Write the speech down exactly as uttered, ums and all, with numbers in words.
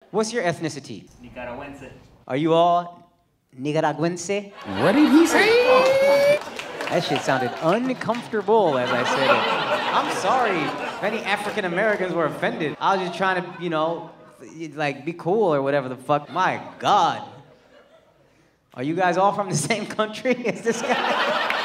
What's your ethnicity? Nicaragüense. Are you all Nicaraguense? What did he say? That shit sounded uncomfortable as I said it. I'm sorry if any African Americans were offended. I was just trying to, you know, like be cool or whatever the fuck. My God. Are you guys all from the same country as this guy?